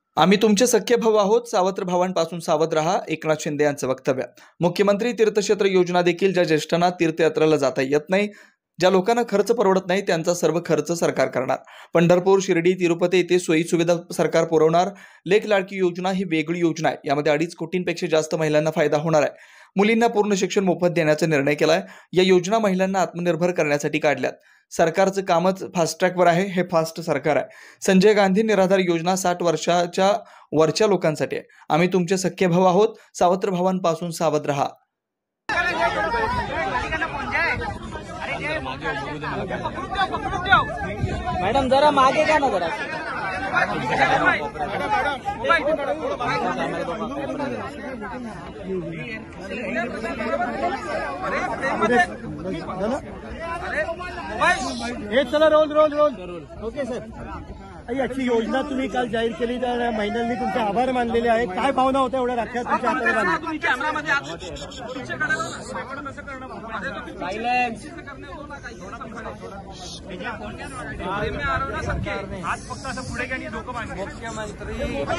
आम्ही तुमचे सख्खे भाऊ आहोत, सावत्र भावांपासून सावध रहा. एकनाथ शिंदे यांचं वक्तव्य. मुख्यमंत्री तीर्थक्षेत्र योजना देखील ज्या ज्येष्ठांना तीर्थयात्रेला जाता येत नाही, ज्या लोकांना खर्च परवडत नाही, त्यांचा सर्व खर्च सरकार करणार. पंढरपूर, शिर्डी, तिरुपती येथे सोयी सुविधा सरकार पुरवणार. लेक लाडकी योजना ही वेगळी योजना आहे. यामध्ये 2.5 कोटींपेक्षा जास्त महिलांना फायदा होणार आहे. मुलींना पूर्ण शिक्षण मोफत देण्याचा निर्णय केलाय. या योजना महिलांना आत्मनिर्भर करण्यासाठी काढल्यात. सरकारचं कामच फास्ट ट्रॅकवर आहे. हे फास्ट सरकार आहे. संजय गांधी निराधार योजना 60 वर्षाच्या वरच्या लोकांसाठी आहे. आम्ही तुमचे सख्खे भाऊ आहोत, सावत्र भावांपासून सावध रहा. मैडम जरा मागे क्या ना जरा चला roll roll roll okay sir. ही अच्छी योजना तुम्ही काल जाहीर केली, तर महिलांनी तुमचे आभार मानलेले आहेत. काय भावना होत्या एवढ्या राख्या तुमच्या आज फक्त असं पुढे गेली डोकं बांधले. मुख्यमंत्री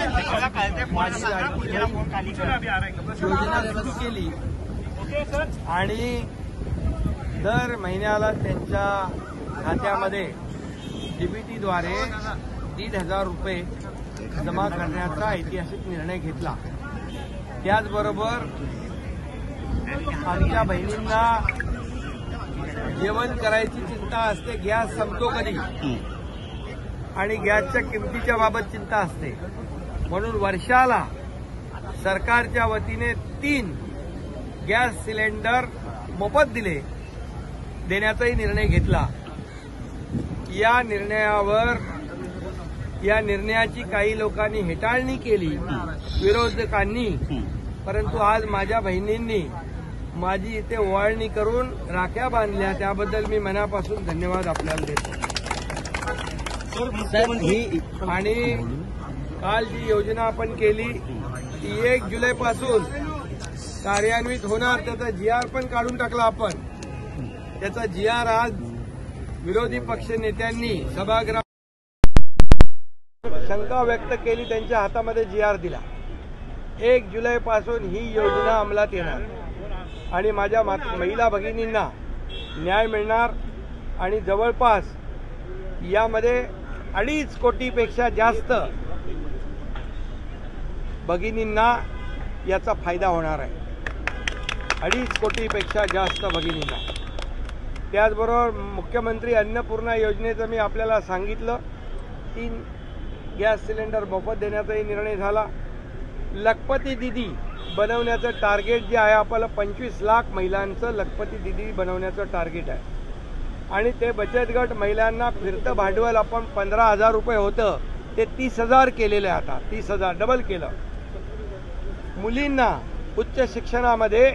योजना रद्द केली आणि दर महिन्याला त्यांच्या खात्यामध्ये डीबीटीद्वारे 1,500 रुपये जमा करण्याचा ऐतिहासिक निर्णय घेतला. त्याचबरोबर आमच्या बहिणींना जेवण करायची चिंता असते, गॅस संपतो कधी आणि गॅसच्या किमतीच्या बाबत चिंता असते, म्हणून वर्षाला सरकारच्या वतीने 3 गॅस सिलेंडर मोफत देण्याचाही निर्णय घेतला. या निर्णयाची काही लोकांनी हेटाळणी केली, विरोधकांनी, परंतु आज माझ्या बहिणींनी माझी इथे ओवाळणी करून राख्या बांधल्या, त्याबद्दल मी मनापासून धन्यवाद आपल्याला देतो. आणि काल जी योजना आपण केली ती 1 जुलैपासून कार्यान्वित होणार. त्याचा GR पण काढून टाकला आपण. त्याचा GR आज विरोधी पक्ष नेत्यांनी सभागृहात शंका व्यक्त केली, त्यांच्या हातामध्ये GR दिला. 1 जुलैपासून ही योजना अंमलात येणार आणि माझ्या महिला भगिनींना न्याय मिळणार आणि जवळपास यामध्ये 2.5 कोटीपेक्षा जास्त भगिनींना याचा फायदा होणार आहे. 2.5 कोटीपेक्षा जास्त भगिनींना. त्याचबरोबर मुख्यमंत्री अन्नपूर्णा योजनेचं मी आपल्याला सांगितलं, 3 गॅस सिलेंडर मोफत देण्याचाही निर्णय झाला. लखपती दीदी बनवण्याचं टार्गेट जे आहे आपल्याला 25 लाख महिलांचं लखपती दीदी बनवण्याचं टार्गेट आहे. आणि ते बचत गट महिलांना फिरतं भांडवल आपण 15,000 रुपये होतं ते 30,000 केलेलं आहे. आता 30,000 डबल केलं. मुलींना उच्च शिक्षणामध्ये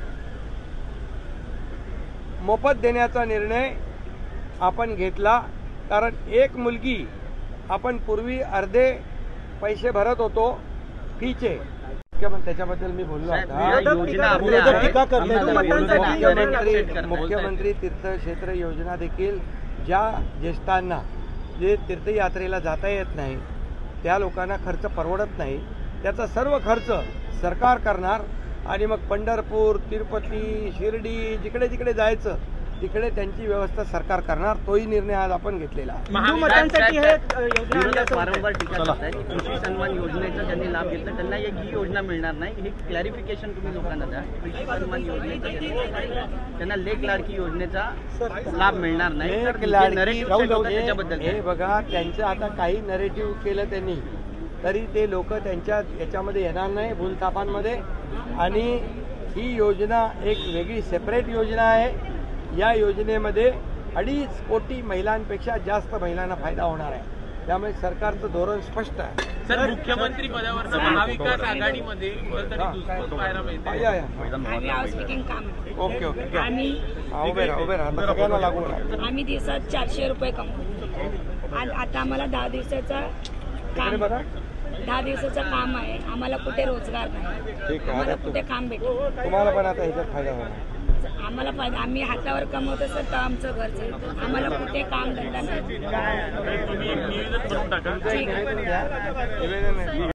मोफत देण्याचा निर्णय आपण घेतला, कारण एक मुलगी आपण पूर्वी अर्धे पैसे भरत होतो फीचे. त्याच्याबद्दल मी बोललो आता. मुख्यमंत्री तीर्थक्षेत्र योजना देखील ज्या ज्येष्ठांना जे तीर्थयात्रेला जाता येत नाही, त्या लोकांना खर्च परवडत नाही, त्याचा सर्व खर्च सरकार करणार. आणि मग पंढरपूर, तिरुपती, शिर्डी जिकडे जिकडे जायचं तिकडे त्यांची व्यवस्था सरकार करणार. तोही निर्णय आज आपण घेतलेला आहे. वारंवार टीका करताय की कृषी सन्मान योजनेचा ज्यांनी लाभ घेतला त्यांना ही योजना मिळणार नाही, हे क्लॅरिफिकेशन तुम्ही लोकांना द्या. कृषी सन्मान योजनेचा त्यांना लेक लाडकी योजनेचा लाभ मिळणार नाही. त्याच्याबद्दल हे बघा, त्यांचं आता काही नरेटिव्ह केलं त्यांनी, तरी ते लोक त्यांच्या याच्यामध्ये येणार नाही भूलथापांमध्ये. आणि ही योजना एक वेगळी सेपरेट योजना आहे. या योजनेमध्ये 2.5 कोटी महिलांपेक्षा जास्त महिलांना फायदा होणार आहे. त्यामुळे सरकारचं धोरण स्पष्ट आहे. सर, मुख्यमंत्री पदावर महाविकास आघाडीमध्ये ओके ओके उभे राहा सगळ्यांना लागू. आम्ही दिवसात 400 रुपये कमवतो आणि आता आम्हाला 10 दिवसाचा काम 10 दिवसाचं काम आहे. आम्हाला कुठे रोजगार नाही, आम्हाला कुठे काम भेटेल. तुम्हाला पण आता ह्याच्यात फायदा होणार. आम्हाला फायदा, आम्ही हातावर कमवतो सर, तर आमचं घर चालतं. आम्हाला कुठे काम धंदा नाही. तुम्ही एक निवेदन करून टाका. ठीक आहे. निवेदन आहे.